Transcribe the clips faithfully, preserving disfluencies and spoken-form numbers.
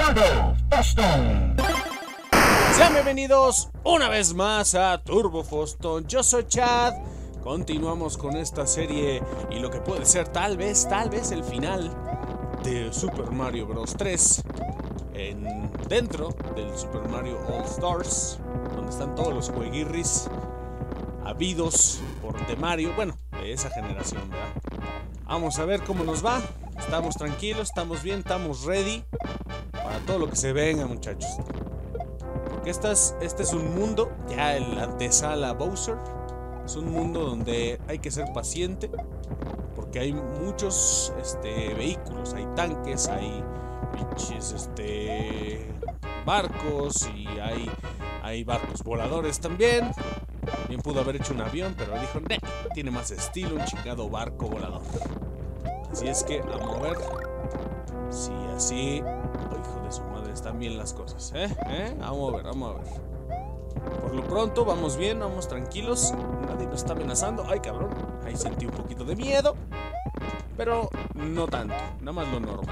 Tornado Boston. Sean bienvenidos una vez más a Turbo Boston. Yo soy Chad. Continuamos con esta serie y lo que puede ser tal vez, tal vez el final de Super Mario Bros. tres en, dentro del Super Mario All Stars, donde están todos los jueguirris habidos por The Mario, bueno, de esa generación, ¿verdad? Vamos a ver cómo nos va. Estamos tranquilos, estamos bien, estamos ready para todo lo que se venga, muchachos. Porque esta es, este es un mundo, ya el antesala Bowser. Es un mundo donde hay que ser paciente, porque hay muchos este, vehículos, hay tanques, hay pinches este, barcos y hay, hay barcos voladores también. Bien pudo haber hecho un avión, pero dijo, "Nee, tiene más estilo un chingado barco volador". Así es que a mover. Sí, así. Oh, hijo de su madre, están bien las cosas, ¿eh? ¿Eh? Vamos a ver, vamos a ver. Por lo pronto, vamos bien, vamos tranquilos. Nadie nos está amenazando. Ay, cabrón. Ahí sentí un poquito de miedo. Pero no tanto, nada más lo normal.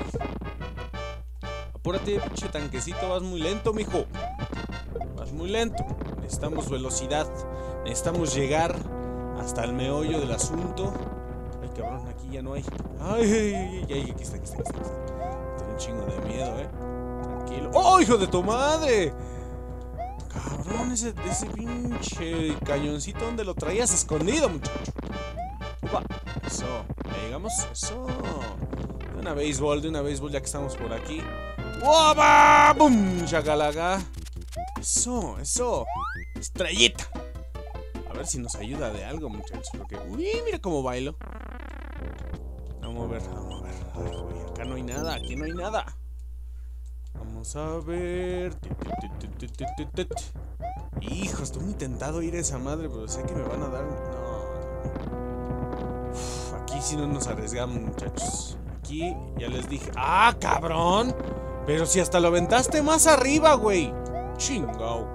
Apúrate, pinche tanquecito, vas muy lento, mijo. Vas muy lento. Necesitamos velocidad. Necesitamos llegar hasta el meollo del asunto. Ay, cabrón, aquí ya no hay. Ay, ay, ay, ay, aquí está, aquí está, aquí está. Tengo un chingo de miedo, eh. Tranquilo. ¡Oh, hijo de tu madre! Cabrón, ese, ese pinche cañoncito, ¿dónde lo traías escondido, muchacho? Upa. Eso. ¿Ya llegamos? Eso. De una béisbol, de una béisbol, ya que estamos por aquí. ¡Upa! ¡Bum! ¡Chacalaga! Eso, eso. Estrellita. A ver si nos ayuda de algo, muchachos. Porque, uy, mira cómo bailo. Vamos a ver, vamos a ver. Ay, güey, acá no hay nada, aquí no hay nada. Vamos a ver. Hijo, estoy muy tentado a ir a esa madre, pero sé que me van a dar. No. Uf, aquí sí no nos arriesgamos, muchachos. Aquí ya les dije. ¡Ah, cabrón! Pero si hasta lo aventaste más arriba, güey. Chingao.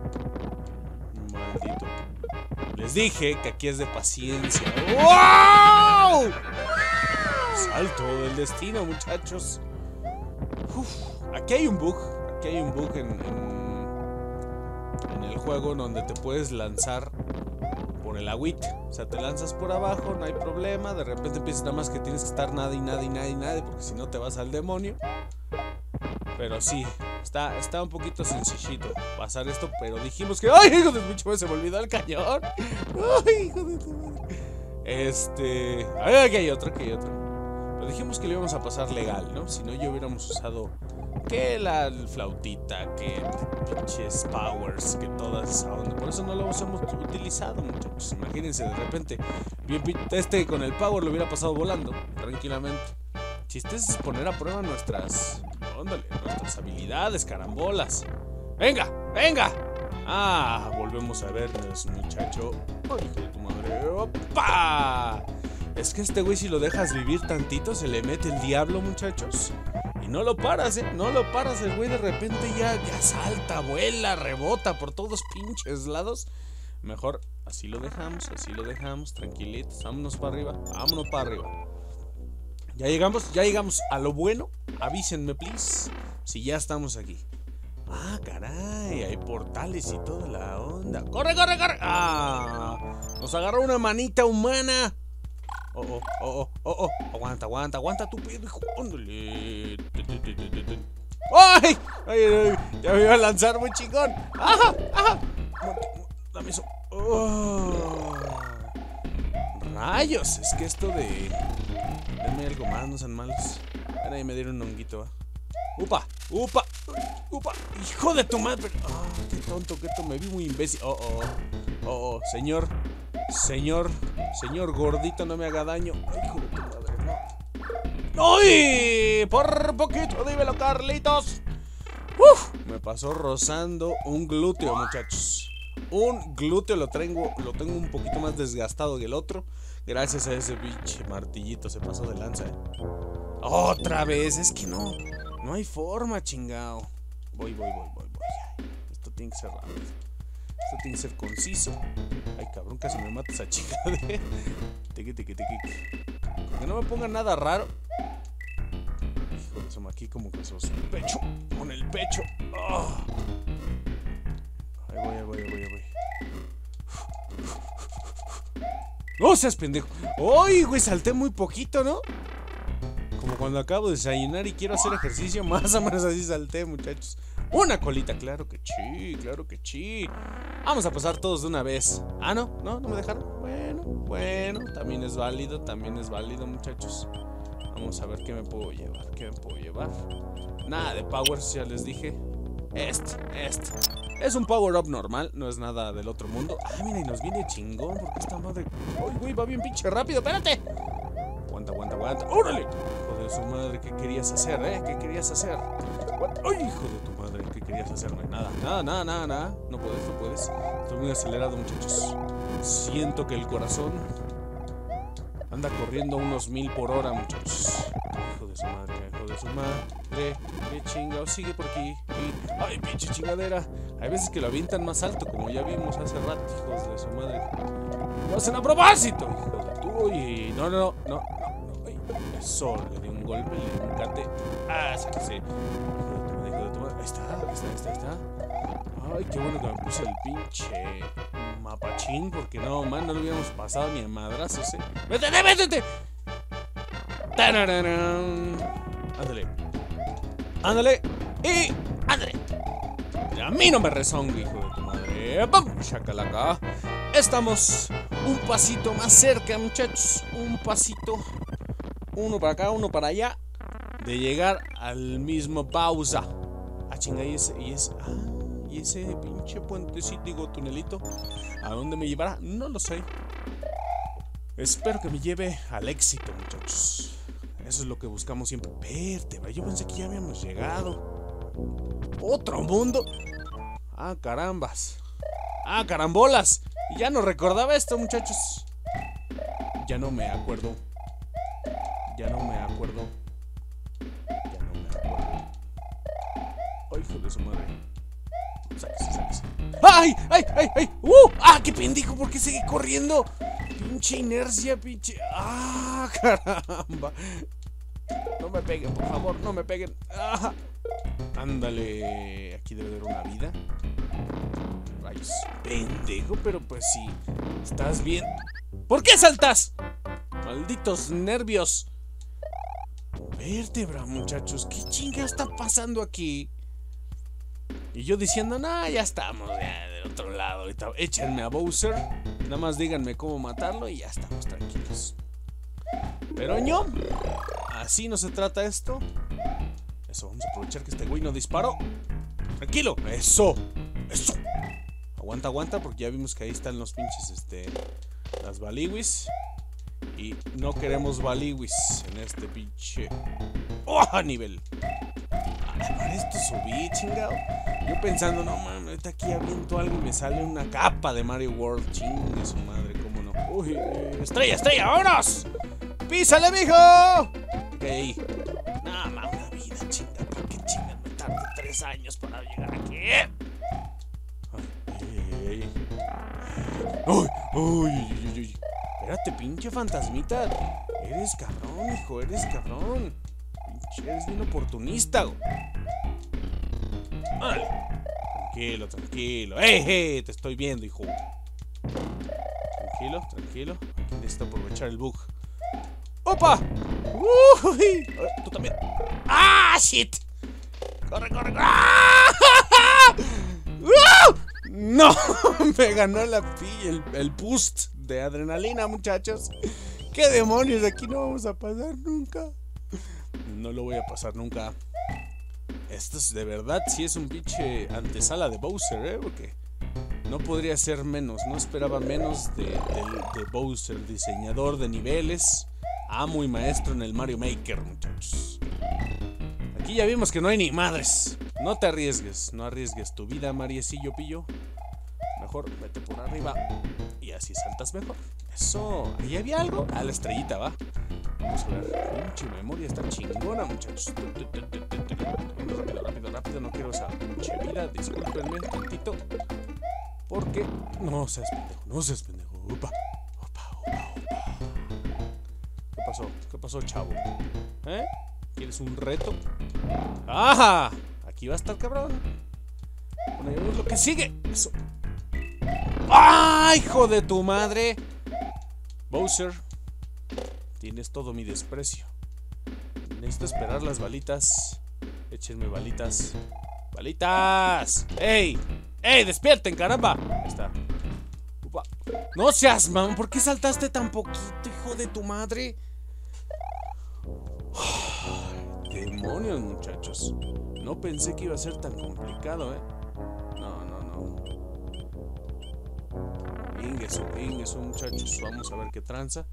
Maldito. Les dije que aquí es de paciencia. ¡Wow! Salto del destino, muchachos. Uf, aquí hay un bug. Aquí hay un bug en, en, en el juego donde te puedes lanzar por el agüita. O sea, te lanzas por abajo, no hay problema. De repente empiezas nada más que tienes que estar nada y nada y nada y nada, porque si no te vas al demonio. Pero sí, está, está un poquito sencillito pasar esto, pero dijimos que... ¡Ay, hijo de bicho! Se me olvidó el cañón. ¡Ay, hijo de tu madre! Este... Ay, aquí hay otro, aquí hay otro. Pero dijimos que lo íbamos a pasar legal, ¿no? Si no, ya hubiéramos usado... Que la flautita, que pinches powers, que toda esa onda. Por eso no lo hemos utilizado, muchachos. Imagínense, de repente, bien, este con el power lo hubiera pasado volando, tranquilamente. Chiste es poner a prueba nuestras... Óndale, nuestras habilidades, carambolas. ¡Venga! ¡Venga! Ah, volvemos a vernos, muchacho. ¡Ay, hijo de tu madre! ¡Opa! Es que este güey, si lo dejas vivir tantito, se le mete el diablo, muchachos. Y no lo paras, ¿eh? No lo paras. El güey de repente ya, ya salta, vuela, rebota por todos pinches lados. Mejor así lo dejamos, así lo dejamos, tranquilitos. Vámonos para arriba, vámonos para arriba. Ya llegamos, ya llegamos a lo bueno. Avísenme, please, si ya estamos aquí. Ah, caray, hay portales y toda la onda. ¡Corre, corre, corre! ¡Ah! Nos agarró una manita humana. Oh, oh, oh, oh, oh, oh. Aguanta, aguanta, aguanta tu pedo, hijo. ¡Ándale! ¡Ay! ¡Ay, ay! Ya me iba a lanzar muy chingón. ¡Ajá! ¡Ajá! Dame eso. Oh. Rayos, es que esto de... Dame algo más, no sean malos. Ahora ahí me dieron un honguito, ¿va? ¡Upa! ¡Upa! ¡Upa! ¡Hijo de tu madre! ¡Ah! Oh, ¡qué tonto, qué tonto! Me vi muy imbécil. ¡Oh, oh! ¡Oh, oh! Señor, señor, señor gordito, no me haga daño. ¡Ay, hijo de tu madre! ¡No! ¡Ay! ¡Por poquito! ¡Dímelo, Carlitos! ¡Uf! Me pasó rozando un glúteo, muchachos. Un glúteo lo tengo, lo tengo un poquito más desgastado que el otro. Gracias a ese pinche martillito, se pasó de lanza, ¿eh? Otra vez, es que no, no hay forma, chingao. Voy, voy, voy, voy, voy. Esto tiene que ser rápido. Esto tiene que ser conciso. Ay, cabrón, casi me mata esa chica de... Tiqui, tiqui, tiqui. Que no me ponga nada raro. Hijo de su madre. aquí como que sospecho. Con el pecho. Oh. Ahí voy, ahí voy, ahí voy, ahí voy. ¡No seas pendejo! ¡Ay, güey! Salté muy poquito, ¿no? Como cuando acabo de desayunar y quiero hacer ejercicio. Más o menos así salté, muchachos. Una colita, claro que sí, claro que sí. Vamos a pasar todos de una vez. Ah, no, no, no me dejaron. Bueno, bueno, también es válido, también es válido, muchachos. Vamos a ver qué me puedo llevar, qué me puedo llevar. Nada de powers, ya les dije. Este, este. Es un power up normal, no es nada del otro mundo. Ah, mira, y nos viene chingón porque esta madre. ¡Ay, güey! Va bien pinche rápido, espérate. Aguanta, aguanta, aguanta. ¡Órale! Hijo de su madre, ¿qué querías hacer, eh? ¿Qué querías hacer? ¡Ay, hijo de tu madre! ¿Qué querías hacerme? Nada, nada, nada, nada, nada. No puedes, no puedes. Estoy muy acelerado, muchachos. Siento que el corazón anda corriendo a unos mil por hora, muchachos. Hijo de su madre, hijo de su madre. Qué chingado, sigue por aquí. ¡Ay, pinche chingadera! Hay veces que lo avientan más alto, como ya vimos hace rato, hijos de su madre. ¡Lo hacen a propósito, hijo de tu! Uy, no, no, no, no, no. Ay, eso, le di un golpe, le di un cate. ¡Ah, sáquese! Hijo de tu madre, hijo de tu madre. Ahí está, ahí está, ahí está, ahí está. Ay, qué bueno que me puse el pinche mapachín, porque no, man, no lo hubiéramos pasado ni a madrazos, eh. ¡Métete, métete! ¡Tarararán! Ándale. Ándale. Y ándale. A mí no me rezonga, hijo de tu madre. ¡Vamos, chacalaca! Estamos un pasito más cerca, muchachos. Un pasito. Uno para acá, uno para allá. De llegar al mismo pausa. Ah, chinga, y ese, y ese, ah, y ese pinche puentecito, digo, tunelito. ¿A dónde me llevará? No lo sé. Espero que me lleve al éxito, muchachos. Eso es lo que buscamos siempre. Vértebra, yo pensé que ya habíamos llegado. ¿Otro mundo? Ah, carambas. Ah, carambolas. Y ya no recordaba esto, muchachos. Ya no me acuerdo. Ya no me acuerdo. Ya no me acuerdo. Ay, hijo de su madre. Sáquese, sáquese. ¡Ay! ¡Ay! ¡Ay! ¡Ay! ¡Uh! ¡Ah! ¡Qué pendejo! ¿Por qué sigue corriendo? Pinche inercia, pinche. ¡Ah! ¡Caramba! No me peguen, por favor, no me peguen. ¡Ah! Ándale. Aquí debe haber una vida. Rayos. Pendejo, pero pues sí. ¿Estás bien? ¿Por qué saltas? Malditos nervios. Vértebra, muchachos. ¿Qué chinga está pasando aquí? Y yo diciendo, nah, ya estamos ya del otro lado. Ahorita échenme a Bowser. Nada más díganme cómo matarlo y ya estamos tranquilos. Pero ño, así no se trata esto. Eso, vamos a aprovechar que este güey no disparó. Tranquilo, eso, eso. Aguanta, aguanta, porque ya vimos que ahí están los pinches, este, las baliwis. Y no queremos baliwis en este pinche ¡oh! Nivel. Ah, para esto subí, chingado. Yo pensando, no mames, ahorita aquí aviento algo y me sale una capa de Mario World. Chingue su madre, cómo no. Uy, estrella, estrella, vámonos. ¡Písale, mijo! Ok. Nada más una vida, chinga. ¿Por qué chingas me tardé tres años para llegar aquí? Ay, uy, uy, uy, uy. Espérate, pinche fantasmita. Eres cabrón, hijo, eres cabrón. Pinche, eres bien oportunista. Vale. Tranquilo, tranquilo. ¡Eh, eh! Te estoy viendo, hijo. Tranquilo, tranquilo. Aquí necesito aprovechar el bug. ¡Opa! ¡Uy! Tú también. ¡Ah, shit! ¡Corre, corre, corre! ¡Ah! ¡No! Me ganó la pilla, el, el boost de adrenalina, muchachos. ¿Qué demonios? Aquí no vamos a pasar nunca. No lo voy a pasar nunca. Esto es de verdad, sí es un pinche antesala de Bowser, ¿eh? Porque no podría ser menos. No esperaba menos de, de, de Bowser, diseñador de niveles, amo y maestro en el Mario Maker, muchachos. Aquí ya vimos que no hay ni madres. No te arriesgues, no arriesgues tu vida, Mariecillo Pillo. Mejor vete por arriba y así saltas mejor. Eso, ahí había algo. Ah, la estrellita, va. Vamos a ver. Pinche memoria está chingona, muchachos. Rápido, rápido, rápido. No quiero esa pinche vida. Discúlpenme tantito. Porque no seas pendejo, no seas pendejo. Opa, opa, opa, opa. ¿Qué pasó? ¿Qué pasó, chavo? ¿Eh? ¿Quieres un reto? ¡Ajá! Aquí va a estar cabrón. Ponemos lo que sigue. Eso. ¡Ah, hijo de tu madre! Bowser, tienes todo mi desprecio. Necesito esperar las balitas. Échenme balitas. ¡Balitas! ¡Ey! ¡Ey! ¡Despierten, caramba! Ahí está. Upa. No seas, mamá. ¿Por qué saltaste tan poquito, hijo de tu madre? Demonios, muchachos. No pensé que iba a ser tan complicado, ¿eh? No, no, no. Ingueso, ingueso, muchachos. Vamos a ver qué tranza.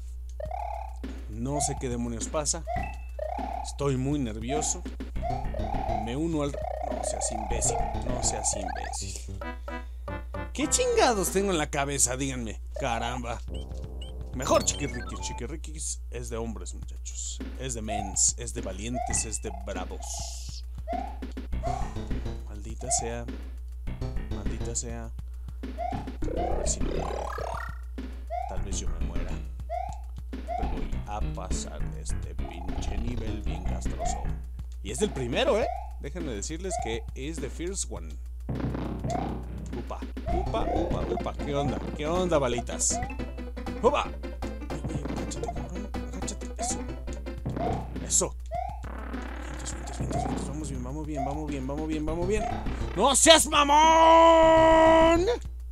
No sé qué demonios pasa. Estoy muy nervioso. Me uno al... No seas imbécil. No seas imbécil. ¿Qué chingados tengo en la cabeza? Díganme. Caramba. Mejor Chiquirriquis. Chiquirriquis es de hombres, muchachos. Es de mens. Es de valientes. Es de bravos. Uf, maldita sea. Maldita sea. A ver si me muero. Tal vez yo me muera. Pero voy a pasar este pinche nivel bien castroso. Y es del primero, ¿eh? Déjenme decirles que es the first one. Upa, upa, upa, upa. ¿Qué onda? ¿Qué onda, balitas? ¡Upa! Agáchate, cabrón. Agáchate. Eso. Eso. Vientos, vientos, vientos, vientos. Vamos bien, vamos bien, vamos bien, vamos bien, vamos bien. ¡No seas mamón!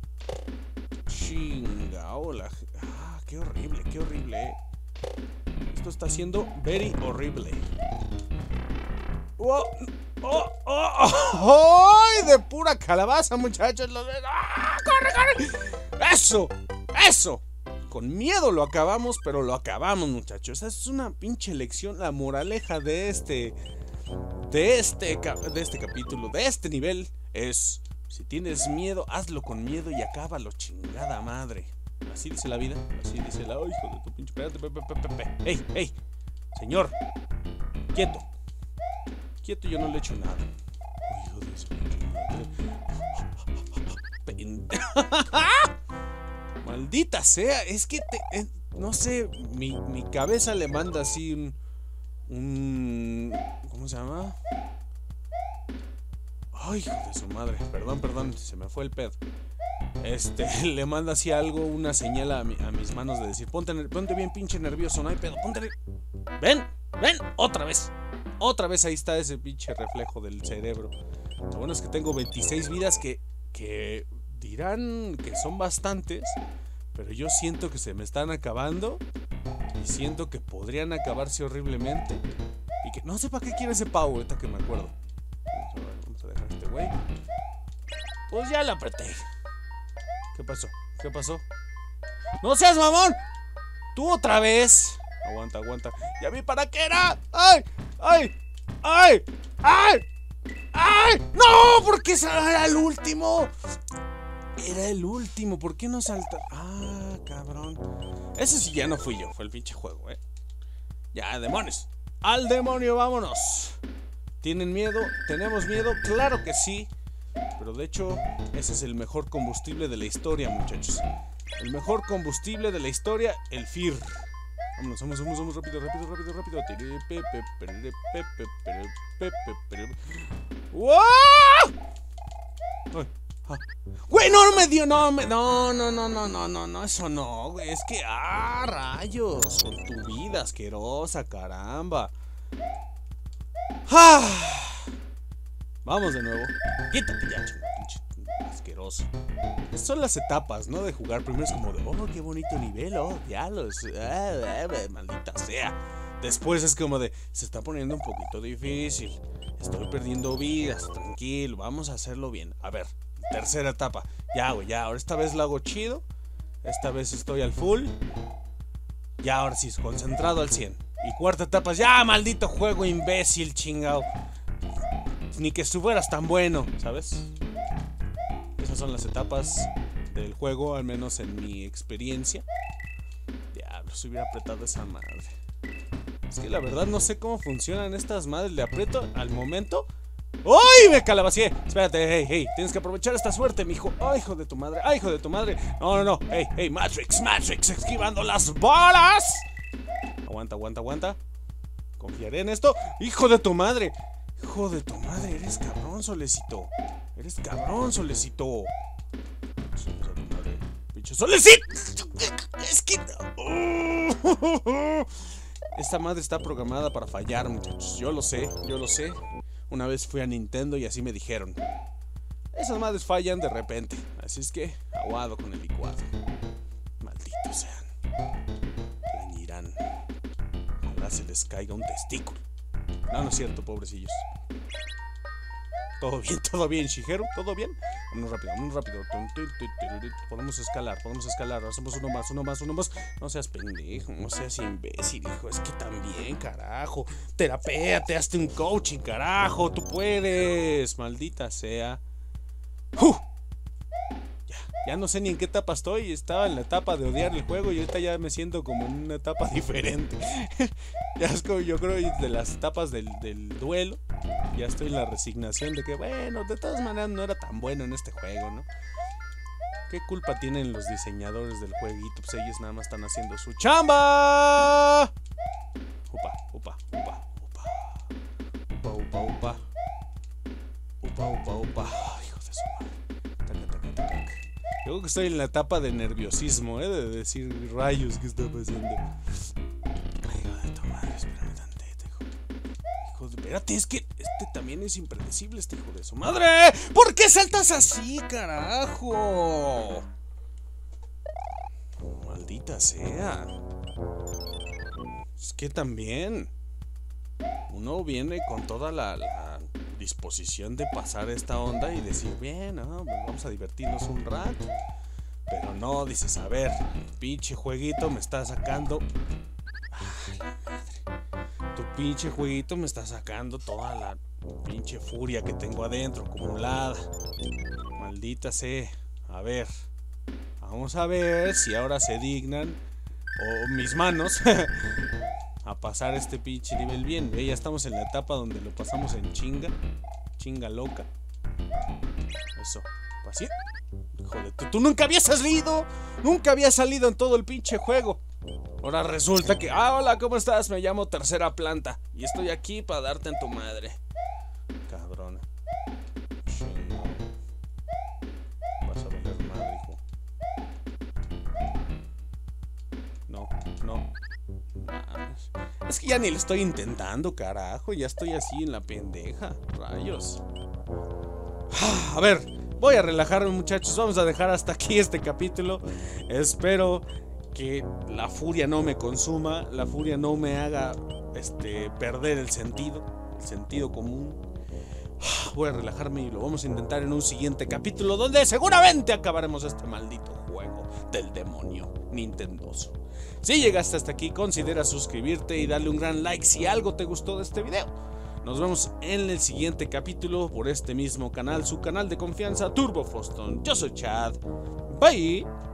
Chinga, hola. Ah, qué horrible, qué horrible, eh. Esto está siendo very horrible. ¡Oh! ¡Oh! ¡Oh! ¡Oh! ¡Ay! De pura calabaza, muchachos. ¡Ah! ¡Corre, corre! ¡Eso! ¡Eso! Con miedo lo acabamos, pero lo acabamos, muchachos. Esa es una pinche lección. La moraleja de este. De este. De este capítulo. De este nivel. Es. Si tienes miedo, hazlo con miedo y acábalo, chingada madre. Así dice la vida. Así dice la. ¡Oh, hijo de tu pinche! Espérate, pe, pe, pe, pe. ¡Ey, ey! Señor. Quieto. Quieto, yo no le echo nada. Oh, hijo de su pinche madre. Maldita sea. Es que te. Eh, no sé. Mi, mi cabeza le manda así un. Un. ¿Cómo se llama? Ay, hijo de su madre. Perdón, perdón. Se me fue el pedo. Este, le manda así algo, una señal a, mi, a mis manos de decir, ponte, ponte bien pinche nervioso, no hay pedo, ponte. Ven, ven, otra vez. Otra vez ahí está ese pinche reflejo del cerebro. Lo bueno es que tengo veintiséis vidas que, que dirán que son bastantes, pero yo siento que se me están acabando y siento que podrían acabarse horriblemente. Y que no sé para qué quiere ese pavo, ahorita que me acuerdo. Vamos a ver, vamos a dejar a este güey. Pues ya lo apreté. ¿Qué pasó? ¿Qué pasó? ¡No seas mamón! ¡Tú otra vez! Aguanta, aguanta. ¡Ya vi para qué era! ¡Ay! ¡Ay! ¡Ay! ¡Ay! ¡Ay! ¡No! ¿Por qué era el último? Era el último. ¿Por qué no salta? Ah, cabrón. Ese sí ya no fui yo. Fue el pinche juego, ¿eh? Ya, demonios. ¡Al demonio, vámonos! ¿Tienen miedo? ¿Tenemos miedo? ¡Claro que sí! Pero de hecho, ese es el mejor combustible de la historia, muchachos. El mejor combustible de la historia, el F I R. Vámonos, vamos, vamos, vamos, rápido, rápido, rápido, rápido. ¡Wow! Güey, no me dio, no, me, no, no, no, no, no, no, no, eso no, güey. Es que, ah, rayos, con tu vida asquerosa, caramba. Ah. Vamos de nuevo. Quítate ya, pinche asqueroso. Estas son las etapas, ¿no? De jugar. Primero es como de, oh, qué bonito nivel, oh, diablos. Ah, ah, ah, maldita sea. Después es como de, se está poniendo un poquito difícil. Estoy perdiendo vidas, tranquilo, vamos a hacerlo bien. A ver, tercera etapa. Ya, güey, ya. Ahora esta vez lo hago chido. Esta vez estoy al full. Ya, ahora sí, concentrado al cien. Y cuarta etapa, ya, maldito juego imbécil, chingado. Ni que estuvieras tan bueno, ¿sabes? Esas son las etapas del juego, al menos en mi experiencia. Diablo, se hubiera apretado esa madre. Es que la verdad no sé cómo funcionan estas madres. Le aprieto al momento. ¡Ay! Me calabacié. Espérate, hey, hey. Tienes que aprovechar esta suerte, mijo. ¡Ay, hijo de tu madre! ¡Ay, hijo de tu madre! No, no, no. ¡Hey, hey! Matrix, Matrix, esquivando las balas. Aguanta, aguanta, aguanta. Confiaré en esto. ¡Hijo de tu madre! Hijo de tu madre, eres cabrón, Solecito. Eres cabrón, Solecito. Pinche Solecito. Es que... Esta madre está programada para fallar, muchachos. Yo lo sé, yo lo sé. Una vez fui a Nintendo y así me dijeron. Esas madres fallan de repente. Así es que, aguado con el licuado. Malditos sean. Plañirán. Ojalá se les caiga un testículo. No, no es cierto, pobrecillos. Todo bien, todo bien, Shigeru, todo bien. Vámonos rápido, vámonos rápido. Podemos escalar, podemos escalar. Hacemos uno más, uno más, uno más. No seas pendejo, no seas imbécil, hijo. Es que también, carajo. Terapéate, hazte un coaching, carajo. Tú puedes, maldita sea. ¡Uh! Ya, ya no sé ni en qué etapa estoy. Estaba en la etapa de odiar el juego y ahorita ya me siento como en una etapa diferente. Ya es como, yo creo, de las etapas del, del duelo. Ya estoy en la resignación de que, bueno, de todas maneras no era tan bueno en este juego, ¿no? ¿Qué culpa tienen los diseñadores del jueguito? Pues ellos nada más están haciendo su chamba. Upa, upa, upa, upa. Upa, upa, upa. Upa, upa, upa. Hijo de su madre. Taca, taca, taca. Yo creo que estoy en la etapa de nerviosismo, ¿eh? De decir, rayos, ¿qué está pasando? Hijo de tu madre, espérame tantito, hijo. Hijo de... Espérate, es que este también es impredecible, este hijo de su madre. ¿Por qué saltas así, carajo? Maldita sea. Es que también uno viene con toda la, la disposición de pasar esta onda y decir, bien, ¿no? Vamos a divertirnos un rato. Pero no, dices, a ver, el pinche jueguito me está sacando... Ay, la madre. Tu pinche jueguito me está sacando toda la pinche furia que tengo adentro, acumulada. Maldita sea. A ver, vamos a ver si ahora se dignan, o mis manos, a pasar este pinche nivel bien. ¿Ve? Ya estamos en la etapa donde lo pasamos en chinga. Chinga loca. Eso. Así. Joder, tú, tú nunca habías salido. Nunca habías salido en todo el pinche juego. Ahora resulta que... Ah, hola, ¿cómo estás? Me llamo Tercera Planta y estoy aquí para darte en tu madre. Cabrona. Chingo. Vas a valer madre, hijo. No, no. Mames. Es que ya ni le estoy intentando, carajo. Ya estoy así en la pendeja. Rayos. A ver, voy a relajarme, muchachos. Vamos a dejar hasta aquí este capítulo. Espero que la furia no me consuma, la furia no me haga este, perder el sentido, el sentido común. Voy a relajarme y lo vamos a intentar en un siguiente capítulo donde seguramente acabaremos este maldito juego del demonio nintendoso. Si llegaste hasta aquí, considera suscribirte y darle un gran like si algo te gustó de este video. Nos vemos en el siguiente capítulo por este mismo canal, su canal de confianza Turbo Foston. Yo soy Chad. Bye.